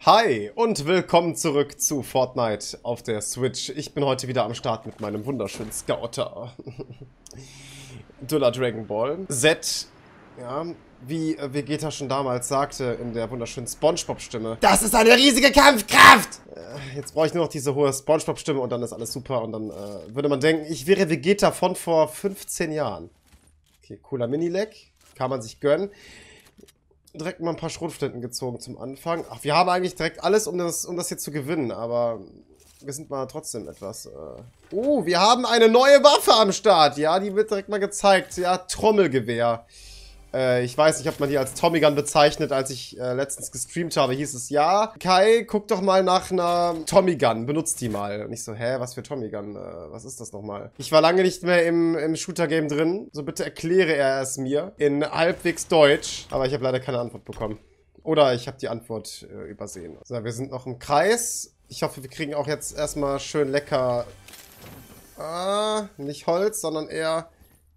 Hi und willkommen zurück zu Fortnite auf der Switch. Ich bin heute wieder am Start mit meinem wunderschönen Scouter. Duller Dragon Ball. Z, ja, wie Vegeta schon damals sagte in der wunderschönen SpongeBob-Stimme. Das ist eine riesige Kampfkraft! Jetzt brauche ich nur noch diese hohe SpongeBob-Stimme und dann ist alles super. Und dann würde man denken, ich wäre Vegeta von vor 15 Jahren. Okay, cooler Mini-Lag. Kann man sich gönnen. Direkt mal ein paar Schrotflinten gezogen zum Anfang. Ach, wir haben eigentlich direkt alles, um das hier zu gewinnen, aber wir sind mal trotzdem etwas... wir haben eine neue Waffe am Start. Ja, die wird direkt mal gezeigt. Ja, Trommelgewehr. Ich weiß nicht, ob man die als Tommy Gun bezeichnet. Als ich letztens gestreamt habe, hieß es, ja, Kai, guck doch mal nach einer Tommy Gun. Benutzt die mal. Und ich so, hä, was für Tommy Gun? Was ist das nochmal? Ich war lange nicht mehr im Shooter-Game drin. So bitte erkläre er es mir in halbwegs Deutsch. Aber ich habe leider keine Antwort bekommen. Oder ich habe die Antwort übersehen. So, wir sind noch im Kreis. Ich hoffe, wir kriegen auch jetzt erstmal schön lecker... nicht Holz, sondern eher...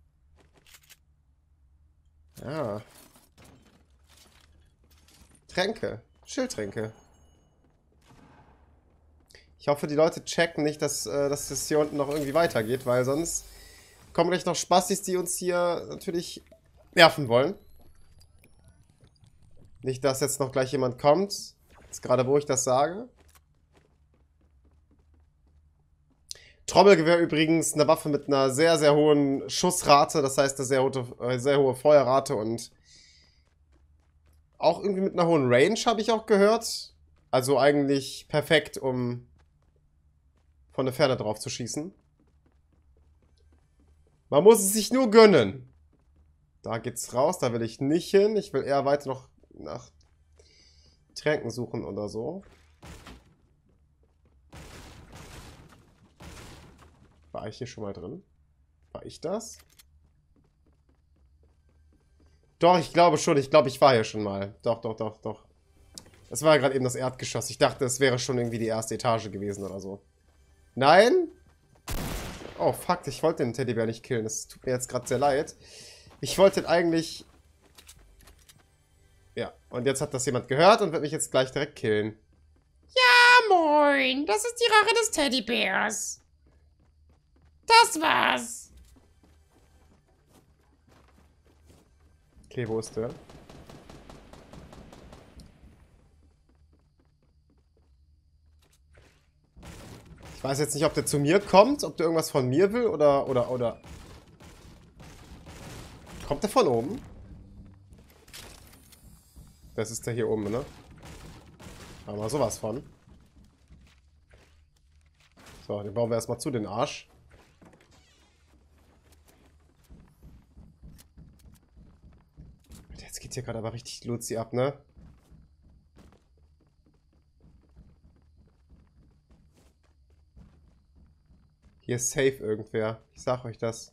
Ja. Tränke. Schildtränke. Ich hoffe, die Leute checken nicht, dass es hier unten noch irgendwie weitergeht, weil sonst kommen gleich noch Spastis, die uns hier natürlich nerven wollen. Nicht, dass jetzt noch gleich jemand kommt. Jetzt gerade, wo ich das sage. Trommelgewehr übrigens eine Waffe mit einer sehr, sehr hohen Schussrate. Das heißt, eine sehr hohe Feuerrate und auch irgendwie mit einer hohen Range, habe ich auch gehört. Also eigentlich perfekt, um von der Ferne drauf zu schießen. Man muss es sich nur gönnen. Da geht's raus, da will ich nicht hin. Ich will eher weiter noch nach Tränken suchen oder so. War ich hier schon mal drin? War ich das? Doch, ich glaube schon. Ich glaube, ich war hier schon mal. Doch. Das war ja gerade eben das Erdgeschoss. Ich dachte, es wäre schon irgendwie die erste Etage gewesen oder so. Nein? Oh, fuck. Ich wollte den Teddybär nicht killen. Das tut mir jetzt gerade sehr leid. Ich wollte den eigentlich... Ja, und jetzt hat das jemand gehört und wird mich jetzt gleich direkt killen. Ja, moin. Das ist die Rache des Teddybärs. Das war's. Okay, wo ist der? Ich weiß jetzt nicht, ob der zu mir kommt, ob der irgendwas von mir will oder... Kommt der von oben? Das ist der hier oben, ne? Haben wir sowas von. So, den bauen wir erstmal zu, den Arsch. Jetzt geht hier gerade aber richtig Luzi ab, ne? Hier ist safe irgendwer. Ich sag euch das.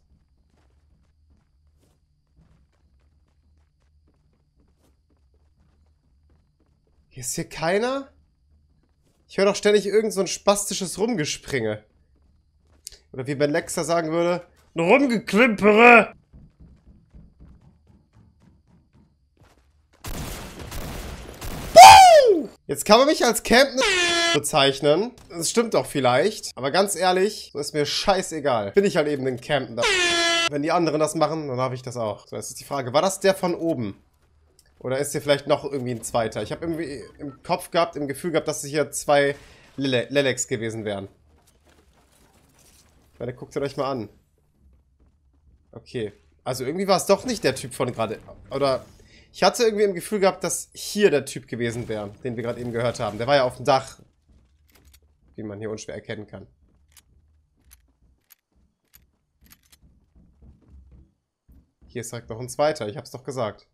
Hier ist hier keiner? Ich höre doch ständig irgend so ein spastisches Rumgespringe. Oder wie Ben Lexer sagen würde, ein Rumgeklimpere! Jetzt kann man mich als Camp bezeichnen. Das stimmt doch vielleicht. Aber ganz ehrlich, so ist mir scheißegal. Bin ich halt eben den Campen da. Wenn die anderen das machen, dann habe ich das auch. So, jetzt ist die Frage, war das der von oben? Oder ist hier vielleicht noch irgendwie ein zweiter? Ich habe irgendwie im Kopf gehabt, im Gefühl gehabt, dass es hier zwei Lelex gewesen wären. Ich meine, guckt ihr euch mal an. Okay. Also irgendwie war es doch nicht der Typ von gerade. Oder... Ich hatte irgendwie im Gefühl gehabt, dass hier der Typ gewesen wäre, den wir gerade eben gehört haben. Der war ja auf dem Dach. Wie man hier unschwer erkennen kann. Hier ist direkt noch ein zweiter, ich hab's doch gesagt.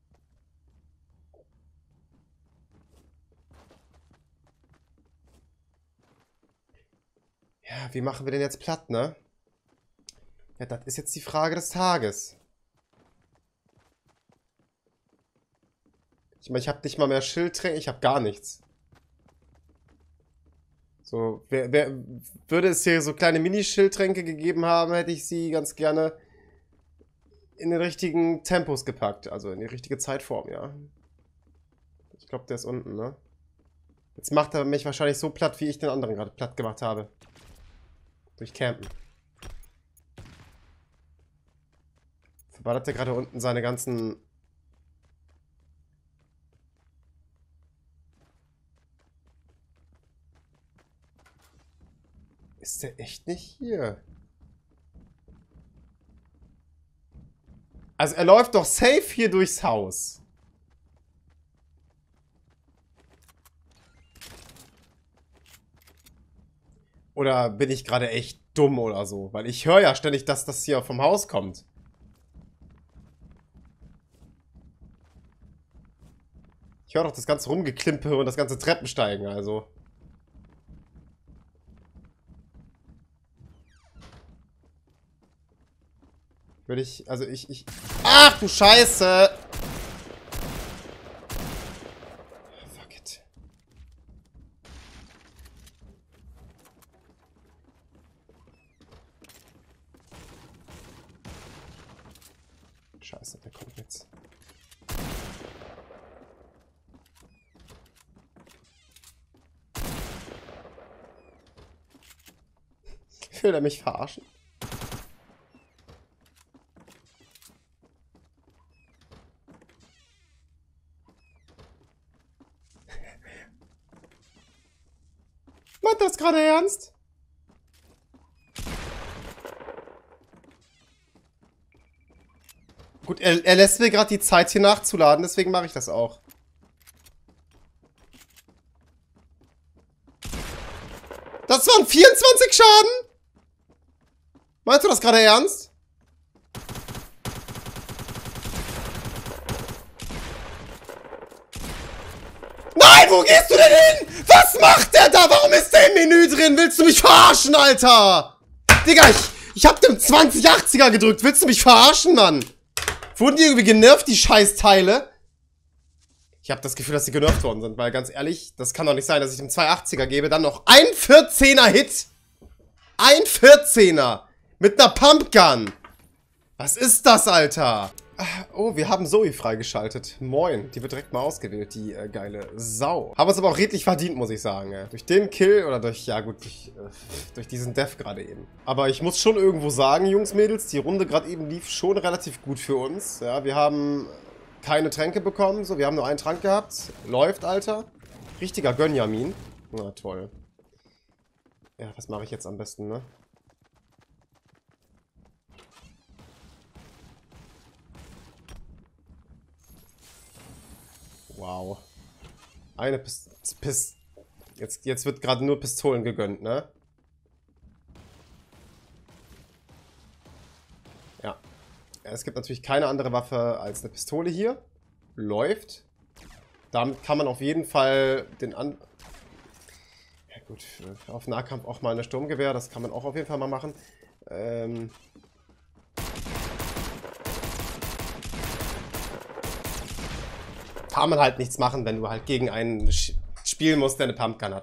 Ja, wie machen wir den jetzt platt, ne? Ja, das ist jetzt die Frage des Tages. Ich meine, ich habe nicht mal mehr Schildtränke, ich habe gar nichts. So, würde es hier so kleine Mini-Schildtränke gegeben haben, hätte ich sie ganz gerne in den richtigen Tempos gepackt. Also in die richtige Zeitform, ja. Ich glaube, der ist unten, ne? Jetzt macht er mich wahrscheinlich so platt, wie ich den anderen gerade platt gemacht habe. Durch Campen. Verballert er gerade unten seine ganzen... Ist der echt nicht hier? Also er läuft doch safe hier durchs Haus. Oder bin ich gerade echt dumm oder so? Weil ich höre ja ständig, dass das hier vom Haus kommt. Ich höre doch das ganze Rumgeklimpe und das ganze Treppensteigen, also. Würde ich, also ich... Ach du Scheiße! Fuck it. Scheiße, der kommt jetzt. Will er mich verarschen? Meint das gerade ernst? Gut, er lässt mir gerade die Zeit hier nachzuladen, deswegen mache ich das auch. Das waren 24 Schaden? Meinst du das gerade ernst? Nein, wo gehst du denn hin? Was macht der da? Warum ist der im Menü drin? Willst du mich verarschen, Alter? Digga, ich hab dem 2080er gedrückt. Willst du mich verarschen, Mann? Wurden die irgendwie genervt, die Scheißteile? Ich habe das Gefühl, dass die genervt worden sind, weil ganz ehrlich, das kann doch nicht sein, dass ich dem 280er gebe, dann noch ein 14er Hit. Ein 14er. Mit einer Pumpgun. Was ist das, Alter? Oh, wir haben Zoe freigeschaltet. Moin. Die wird direkt mal ausgewählt, die geile Sau. Haben uns aber auch redlich verdient, muss ich sagen. Durch den Kill oder durch, ja gut, durch diesen Death gerade eben. Aber ich muss schon irgendwo sagen, Jungs, Mädels, die Runde gerade eben lief schon relativ gut für uns. Ja, wir haben keine Tränke bekommen. So, wir haben nur einen Trank gehabt. Läuft, Alter. Richtiger Gönjamin. Na, toll. Ja, was mache ich jetzt am besten, ne? Wow. Eine Jetzt wird gerade nur Pistolen gegönnt, ne? Ja. Es gibt natürlich keine andere Waffe als eine Pistole hier. Läuft. Damit kann man auf jeden Fall den an... Ja gut, auf Nahkampf auch mal eine Sturmgewehr. Das kann man auch auf jeden Fall mal machen. Kann man halt nichts machen, wenn du halt gegen einen spielen musst, der eine Pumpgun hat.